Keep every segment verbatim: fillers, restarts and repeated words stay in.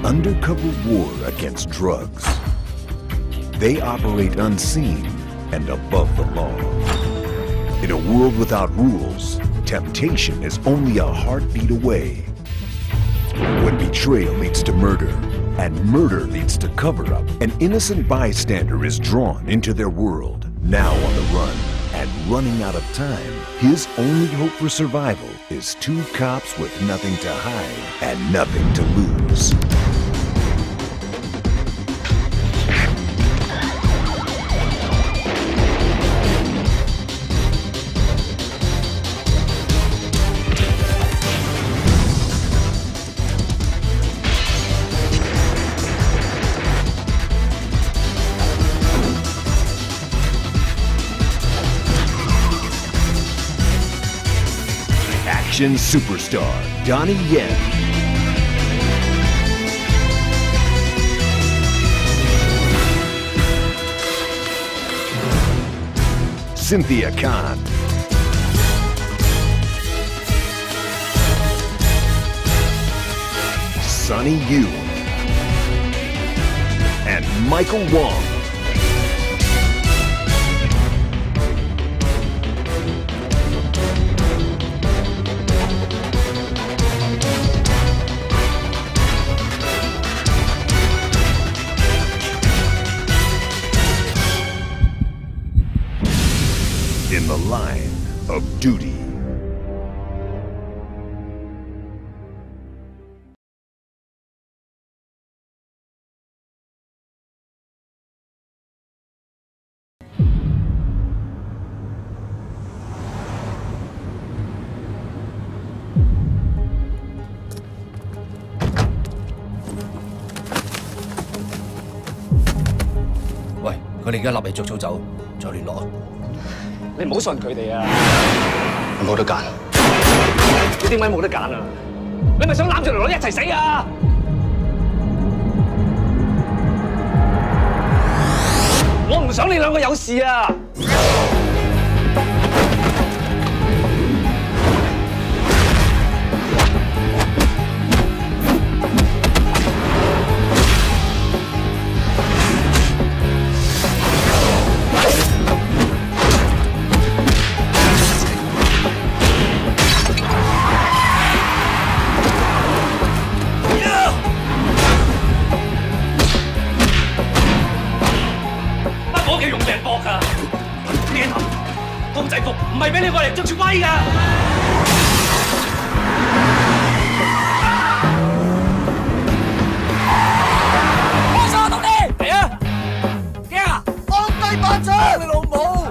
undercover war against drugs. They operate unseen and above the law. In a world without rules, temptation is only a heartbeat away. When betrayal leads to murder, and murder leads to cover-up, an innocent bystander is drawn into their world, now on the run, and running out of time. His only hope for survival is two cops with nothing to hide and nothing to lose. Action superstar Donnie Yen, Cynthia Khan, Sonny Yu, and Michael Wong. In the line of duty. 喂，佢哋而家立嚟着草走，再聯絡啊！ 你唔好信佢哋啊！ 我冇得揀。 你點解冇得揀啊？你咪想攬住條女一齊死啊！我唔想你兩個有事啊！用命搏㗎！呢一頭公仔服唔係俾你過嚟着住威㗎！幫手啊，同你嚟啊！驚啊！放低把槍，你老母！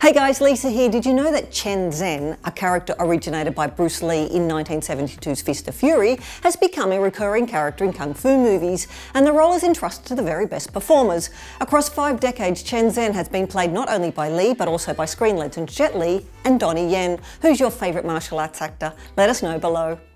Hey guys, Lisa here. Did you know that Chen ZHEN, a character originated by Bruce Lee in nineteen seventy-two's Fist of Fury, has become a recurring character in Kung Fu movies, and the role is entrusted to the very best performers. Across five decades, Chen ZHEN has been played not only by Lee, but also by screen legends Jet Li and Donnie Yen. Who's your favourite martial arts actor? Let us know below.